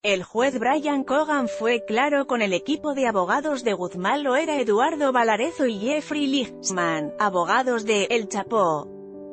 El juez Brian Cogan fue claro con el equipo de abogados de Guzmán Loera, Eduardo Valarezo y Jeffrey Lichtman, abogados de El Chapo.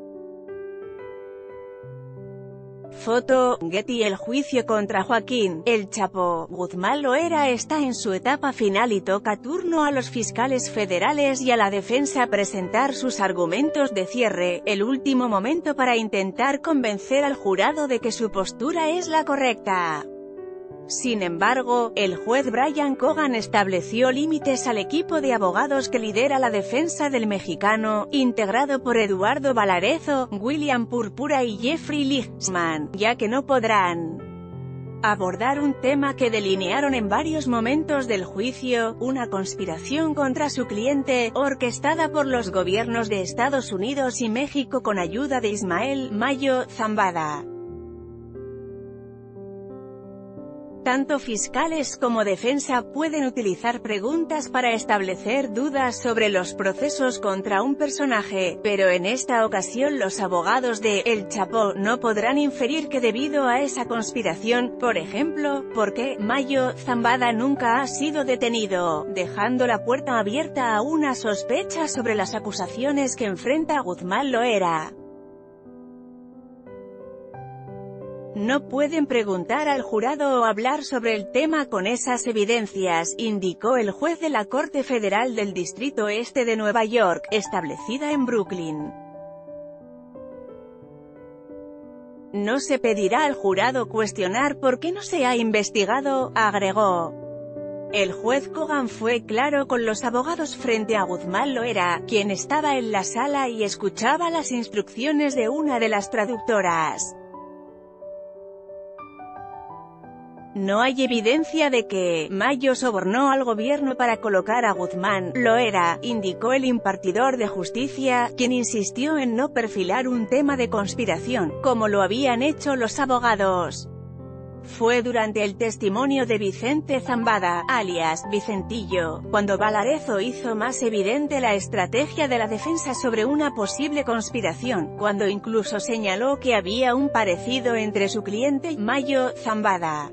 Foto, Getty. El juicio contra Joaquín El Chapo Guzmán Loera está en su etapa final y toca turno a los fiscales federales y a la defensa presentar sus argumentos de cierre, el último momento para intentar convencer al jurado de que su postura es la correcta. Sin embargo, el juez Brian Cogan estableció límites al equipo de abogados que lidera la defensa del mexicano, integrado por Eduardo Valarezo, William Purpura y Jeffrey Lichtman, ya que no podrán abordar un tema que delinearon en varios momentos del juicio, una conspiración contra su cliente, orquestada por los gobiernos de Estados Unidos y México con ayuda de Ismael Mayo Zambada. Tanto fiscales como defensa pueden utilizar preguntas para establecer dudas sobre los procesos contra un personaje, pero en esta ocasión los abogados de El Chapo no podrán inferir que debido a esa conspiración, por ejemplo, ¿por qué Mayo Zambada nunca ha sido detenido?, dejando la puerta abierta a una sospecha sobre las acusaciones que enfrenta Guzmán Loera. No pueden preguntar al jurado o hablar sobre el tema con esas evidencias, indicó el juez de la Corte Federal del Distrito Este de Nueva York, establecida en Brooklyn. No se pedirá al jurado cuestionar por qué no se ha investigado, agregó. El juez Cogan fue claro con los abogados frente a Guzmán Loera, quien estaba en la sala y escuchaba las instrucciones de una de las traductoras. No hay evidencia de que Mayo sobornó al gobierno para colocar a Guzmán Loera, indicó el impartidor de justicia, quien insistió en no perfilar un tema de conspiración, como lo habían hecho los abogados. Fue durante el testimonio de Vicente Zambada, alias Vicentillo, cuando Valarezo hizo más evidente la estrategia de la defensa sobre una posible conspiración, cuando incluso señaló que había un parecido entre su cliente y Mayo Zambada.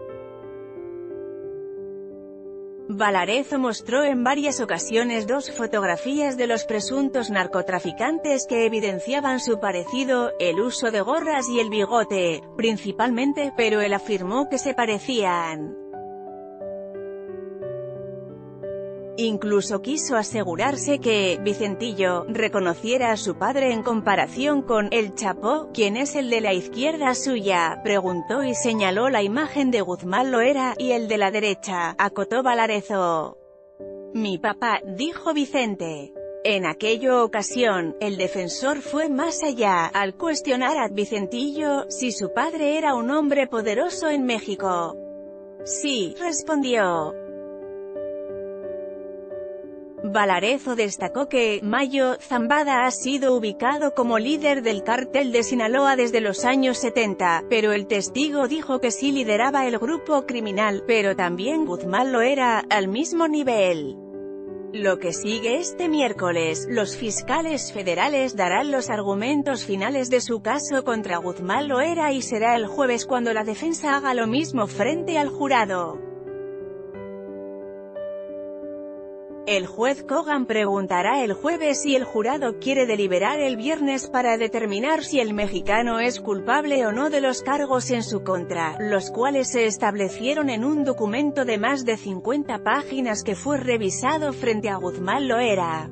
Valarezo mostró en varias ocasiones dos fotografías de los presuntos narcotraficantes que evidenciaban su parecido, el uso de gorras y el bigote, principalmente, pero él afirmó que se parecían. Incluso quiso asegurarse que Vicentillo reconociera a su padre en comparación con El Chapo, quien es el de la izquierda suya, preguntó y señaló la imagen de Guzmán Loera, y el de la derecha, acotó Valarezo. Mi papá, dijo Vicente. En aquella ocasión, el defensor fue más allá, al cuestionar a Vicentillo si su padre era un hombre poderoso en México. Sí, respondió. Valarezo destacó que Mayo Zambada ha sido ubicado como líder del cártel de Sinaloa desde los años 70, pero el testigo dijo que sí lideraba el grupo criminal, pero también Guzmán Loera, al mismo nivel. Lo que sigue este miércoles, los fiscales federales darán los argumentos finales de su caso contra Guzmán Loera y será el jueves cuando la defensa haga lo mismo frente al jurado. El juez Cogan preguntará el jueves si el jurado quiere deliberar el viernes para determinar si el mexicano es culpable o no de los cargos en su contra, los cuales se establecieron en un documento de más de 50 páginas que fue revisado frente a Guzmán Loera.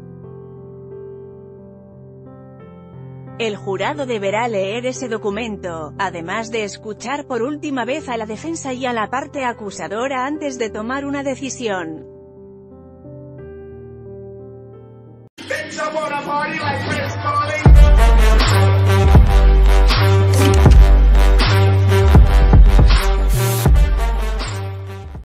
El jurado deberá leer ese documento, además de escuchar por última vez a la defensa y a la parte acusadora antes de tomar una decisión. Bitch, I wanna party like Chris Farley.